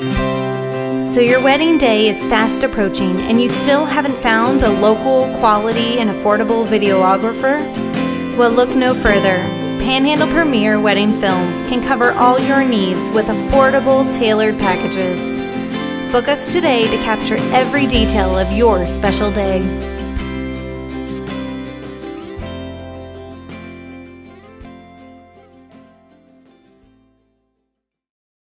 So your wedding day is fast approaching and you still haven't found a local, quality, and affordable videographer? Well, look no further. Panhandle Premier Wedding Films can cover all your needs with affordable, tailored packages. Book us today to capture every detail of your special day.